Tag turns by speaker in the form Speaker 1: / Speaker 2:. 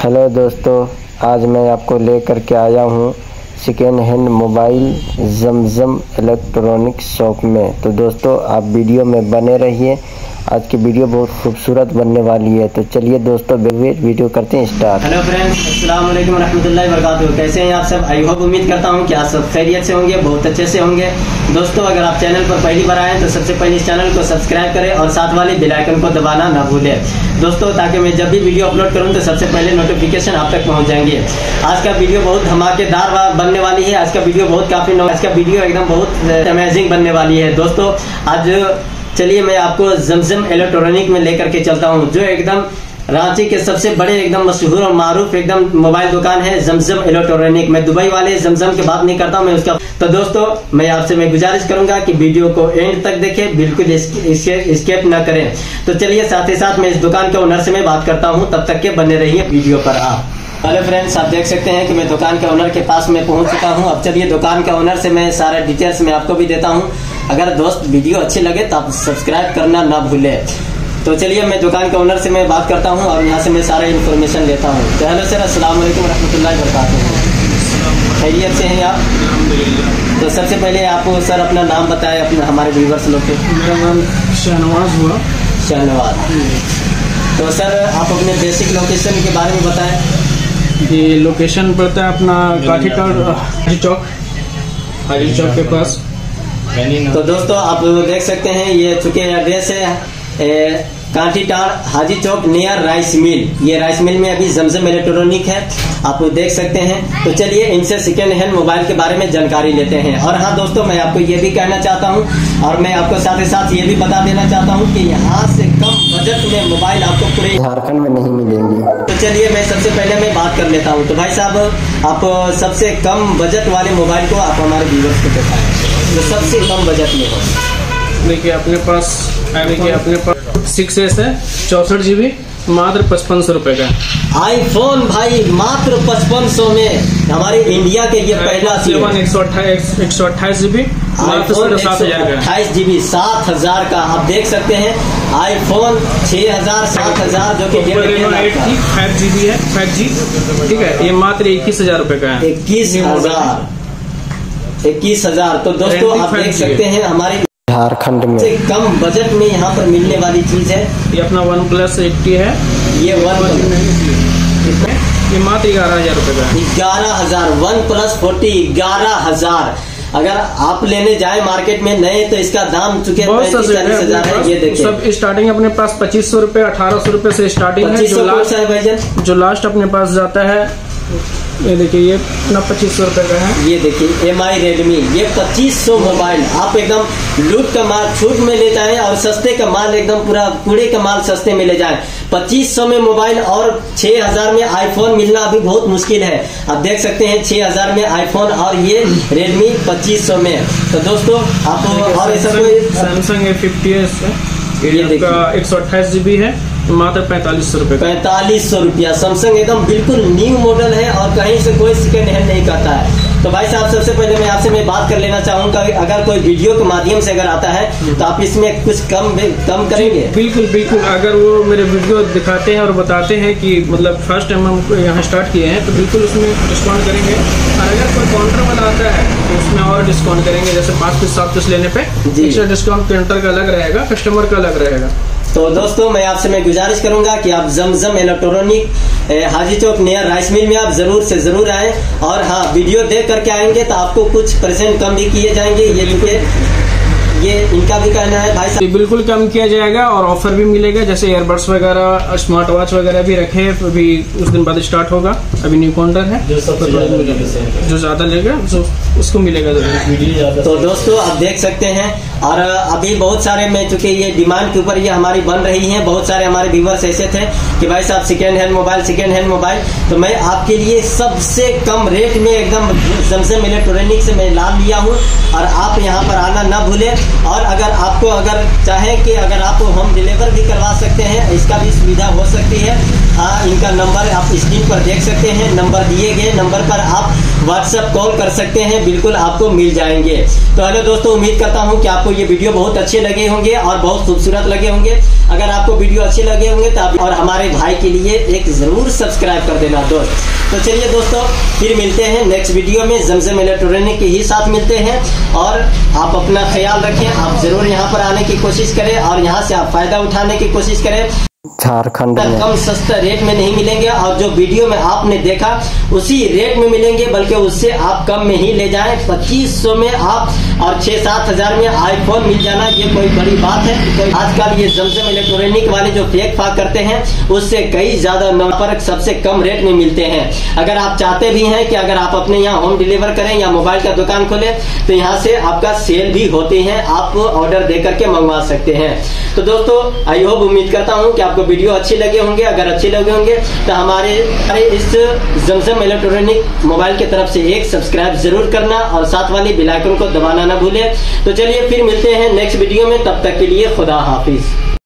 Speaker 1: Hello दोस्तों, आज मैं आपको लेकर के आया हूँ second hand mobile Zamzam electronic shop में। तो दोस्तों आप वीडियो में बने रहिए, आज की वीडियो बहुत खूबसूरत बनने वाली है। तो चलिए दोस्तों वीडियो करते हैं स्टार्ट।
Speaker 2: हेलो फ्रेंड्स, अस्सलाम वालेकुम रहमतुल्लाहि व बरकातुहू। कैसे हैं आप सब? आई होप उम्मीद करता हूं कि आप सब खैरियत से होंगे, बहुत अच्छे से होंगे। दोस्तों अगर आप चैनल पर पहली बार आए तो सबसे पहले इस चैनल को सब्सक्राइब करें और साथ वाले बेल आइकन को दबाना ना भूलें दोस्तों, ताकि मैं जब भी वीडियो अपलोड करूं तो सबसे पहले नोटिफिकेशन आप तक पहुंच जाएंगे। आज का वीडियो बहुत धमाकेदार बनने वाली है। आज का वीडियो आज का वीडियो एकदम बहुत अमेजिंग बनने वाली है दोस्तों। आज चलिए मैं आपको जमजम इलेक्ट्रॉनिक में लेकर के चलता हूं, जो एकदम रांची के सबसे बड़े एकदम मशहूर और मारूफ एकदम मोबाइल दुकान है जमजम इलेक्ट्रॉनिक। मैं दुबई वाले जमजम की बात नहीं करता हूं, मैं उसका। तो दोस्तों मैं गुजारिश करूंगा कि वीडियो को एंड तक देखें, बिल्कुल स्किप ना करें। तो चलिए साथ ही साथ मैं इस दुकान के ओनर से मैं बात करता हूं, तब तक के बने रहिए वीडियो पर आप। हेलो फ्रेंड्स, आप देख सकते हैं कि मैं दुकान के ओनर के पास में पहुंच चुका हूं। अब चलिए दुकान के ओनर से मैं सारा डिटेल्स में आपको भी देता हूं। अगर दोस्त वीडियो अच्छी लगे तो आप सब्सक्राइब करना ना भूलें। तो चलिए मैं दुकान के ओनर से मैं बात करता हूं और यहां से मैं सारा इन्फॉर्मेशन लेता हूं। तो हेलो सर, अस्सलाम वालेकुम रहमतुल्लाहि व बरकातुहू। खैरियत से हैं आप? तो सबसे पहले आपको सर अपना नाम बताएं, अपने हमारे व्यूवर्स लोग के।
Speaker 3: मेरा नाम शहनवाज हुआ।
Speaker 2: शहनवाज। तो सर आप अपने बेसिक लोकेशन के बारे में बताएं।
Speaker 3: ये लोकेशन पड़ता है अपना काठी चौक के पास।
Speaker 2: तो दोस्तों आप देख सकते हैं ये चुके एड्रेस है कांटीटाड़ हाजी चौक नियर राइस मिल। ये राइस मिल में अभी जमजम इलेक्ट्रॉनिक है, आप देख सकते हैं। तो चलिए इनसे सेकेंड हैंड मोबाइल के बारे में जानकारी लेते हैं। और हाँ दोस्तों, मैं आपको ये भी कहना चाहता हूँ और मैं आपको साथ ही साथ ये भी बता देना चाहता हूँ कि यहाँ से कम बजट में मोबाइल आपको पूरे
Speaker 1: झारखंड में नहीं मिलेंगे।
Speaker 2: तो चलिए मैं सबसे पहले मैं बात कर लेता हूँ। तो भाई साहब आप सबसे कम बजट वाले मोबाइल को आप हमारे व्यूअर्स को बताएं, जो सबसे कम बजट में हो।
Speaker 3: देखिए अपने पास 6S है, 64 GB, मात्र 5500 रुपए का।
Speaker 2: आईफोन भाई मात्र 5500 में, हमारे इंडिया के ये पहला
Speaker 3: 128 GB, मात्र 7000 का।
Speaker 2: 28 GB 7000 का। आप देख सकते हैं आईफोन 6000 7000 जो कि
Speaker 3: 5GB है, 5G, ठीक है। ये मात्र 21000 रुपए का है।
Speaker 2: 21000। तो दोस्तों आप देख सकते हैं हमारे
Speaker 1: झारखंड में
Speaker 2: से कम बजट में यहाँ पर मिलने वाली चीज है।
Speaker 3: ये अपना OnePlus 80 है। ये मात्र 11000 रुपए का।
Speaker 2: 11000 OnePlus 40 11000। अगर आप लेने जाए मार्केट में नए तो इसका दाम चुके 35-40,000 है। ये देखिए
Speaker 3: सब स्टार्टिंग अपने पास 2500 रुपए 1800 रुपए से स्टार्टिंग है। जो लास्ट अपने पास जाता है, ये देखिए ये अपना 2500 रुपए का है।
Speaker 2: ये देखिए MI Redmi, ये 2500 मोबाइल आप एकदम लूट का माल छूट में ले जाए और सस्ते का माल एकदम पूरा कूड़े का माल सस्ते में ले जाए। 2500 में मोबाइल और 6000 में आईफोन मिलना अभी बहुत मुश्किल है। आप देख सकते हैं 6000 में आईफोन और ये Redmi 2500 में। तो दोस्तों आप और ऐसा कोई
Speaker 3: सैमसंग A50s है, ये 128 GB है, मात्र 4500 रुपए।
Speaker 2: 4500 रुपया। सैमसंग एकदम बिल्कुल न्यू मॉडल है और कहीं से कोई सेकेंड हैंड नहीं करता है। तो भाई साहब सबसे पहले मैं आपसे बात कर लेना चाहूंगा, अगर कोई वीडियो के माध्यम से अगर आता है तो आप इसमें कुछ कम करेंगे?
Speaker 3: बिल्कुल। अगर वो मेरे वीडियो दिखाते हैं और बताते हैं कि मतलब फर्स्ट टाइम हम यहाँ स्टार्ट किए हैं, तो बिल्कुल उसमें डिस्काउंट करेंगे। और अगर कोई काउंटर वाला आता है तो उसमें और डिस्काउंट करेंगे। जैसे 5 पीस 7 पीस लेने पे एक्स्ट्रा डिस्काउंट काउंटर का अलग रहेगा, कस्टमर का अलग रहेगा।
Speaker 2: तो दोस्तों मैं आपसे गुजारिश करूंगा कि आप Zamzam electronic Haji Chowk near rice mill में आप जरूर से जरूर आएं। और हाँ, वीडियो देख करके आएंगे तो आपको कुछ % कम भी किए जाएंगे। ये इनका भी कहना है भाई साहब।
Speaker 3: बिल्कुल कम किया जाएगा और ऑफर भी मिलेगा, जैसे ईयरबड्स वगैरह, स्मार्ट वॉच वगैरह भी रखे। अभी उस दिन बाद स्टार्ट होगा, अभी न्यू काउंटर है, जो ज्यादा लेगा उसको मिलेगा।
Speaker 2: तो दोस्तों आप देख सकते हैं और अभी बहुत सारे में चूंकि ये डिमांड के ऊपर ये हमारी बन रही है, बहुत सारे हमारे व्यूवर्स ऐसे थे कि भाई साहब सेकेंड हैंड मोबाइल। तो मैं आपके लिए सबसे कम रेट में एकदम जमजम इलेक्ट्रॉनिक से मैं लाभ लिया हूँ और आप यहाँ पर आना ना भूलें। और अगर चाहें कि अगर आप होम डिलीवर भी करवा सकते हैं, इसका भी सुविधा हो सकती है। इनका नंबर आप स्क्रीन पर देख सकते हैं। नंबर दिए गए नंबर पर आप व्हाट्सएप कॉल कर सकते हैं, बिल्कुल आपको मिल जाएंगे। तो हेलो दोस्तों, उम्मीद करता हूं कि आपको ये वीडियो बहुत अच्छे लगे होंगे और बहुत खूबसूरत लगे होंगे। अगर आपको वीडियो अच्छे लगे होंगे तो आप और हमारे भाई के लिए एक जरूर सब्सक्राइब कर देना दोस्त। तो चलिए दोस्तों, फिर मिलते हैं नेक्स्ट वीडियो में। जमजम इलेक्ट्रॉनिक के ही साथ मिलते हैं। और आप अपना ख्याल रखें, आप जरूर यहाँ पर आने की कोशिश करें और यहाँ से आप फायदा उठाने की कोशिश करें।
Speaker 1: झारखंड में
Speaker 2: कम सस्ता रेट में नहीं मिलेंगे और जो वीडियो में आपने देखा उसी रेट में मिलेंगे, बल्कि उससे आप कम में ही ले जाएं। 2500 में आप और 6-7 हजार में आईफोन मिल जाना, ये कोई बड़ी बात है। कोई आजकल ये जमजम इलेक्ट्रॉनिक वाले जो फेक फाक करते हैं उससे कई ज्यादा नंबर सबसे कम रेट में मिलते हैं। अगर आप चाहते भी हैं कि अगर आप अपने यहाँ होम डिलीवर करें या मोबाइल का दुकान खोलें तो यहाँ से आपका सेल भी होते हैं, आप ऑर्डर दे करके मंगवा सकते हैं। तो दोस्तों, आई होप, उम्मीद करता हूँ कि आपको वीडियो अच्छे लगे होंगे। अगर अच्छे लगे होंगे तो हमारे इस जमजम इलेक्ट्रॉनिक मोबाइल की तरफ से एक सब्सक्राइब जरूर करना और साथ वाली बेल आइकन को दबाना ना भूलें। तो चलिए फिर मिलते हैं नेक्स्ट वीडियो में, तब तक के लिए खुदा हाफिज।